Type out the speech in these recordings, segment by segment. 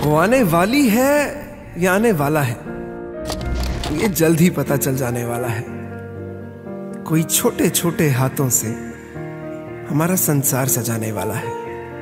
वो आने वाली है या आने वाला है, ये जल्द ही पता चल जाने वाला है। कोई छोटे छोटे हाथों से हमारा संसार सजाने वाला है।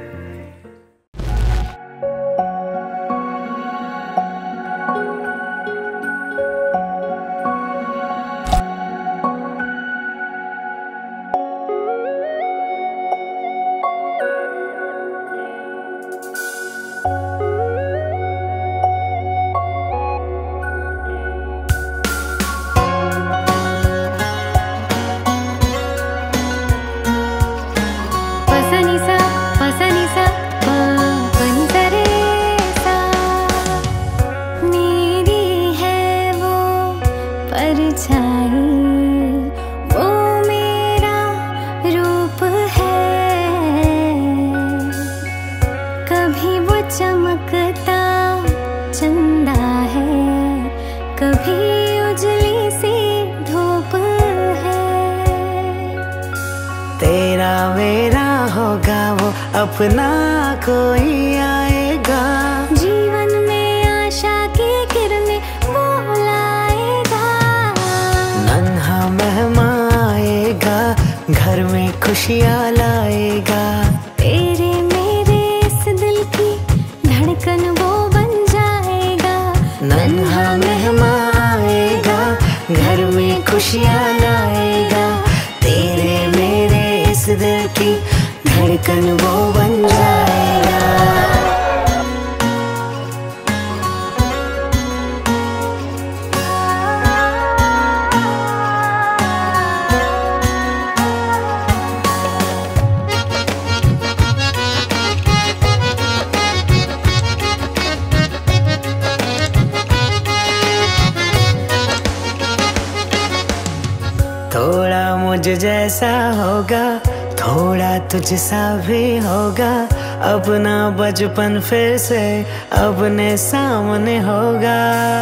वो मेरा रूप है, कभी वो चमकता चंदा है, कभी उजली सी धूप है। तेरा मेरा होगा वो अपना कोई आएगा, जीवन में आशा की किरणें वो लाएगा। नन्हा मेहमान आएगा, घर में खुशियाँ लाएगा। तेरे मेरे इस दिल की धड़कन वो बन जाएगा। नन्हा मेहमान आएगा, घर में खुशियाँ लाएगा। तेरे मेरे इस दिल की धड़कन वो बन जाएगा। थोड़ा मुझ जैसा होगा, थोड़ा तुझसा भी होगा। अपना बचपन फिर से अपने सामने होगा।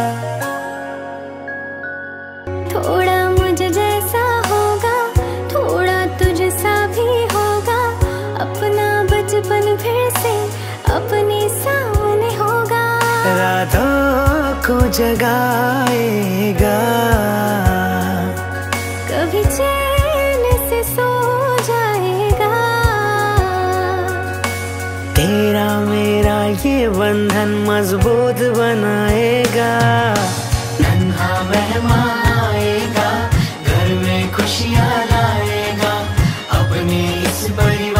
थोड़ा मुझ जैसा होगा, थोड़ा तुझसा भी होगा। अपना बचपन फिर से अपने सामने होगा। रातों को जगाएगा, कभी चैन से सो जाएगा। तेरा मेरा ये बंधन मजबूत बनाएगा। नन्हा मेहमान आएगा, घर में खुशियाँ लाएगा। अपने इस बड़ी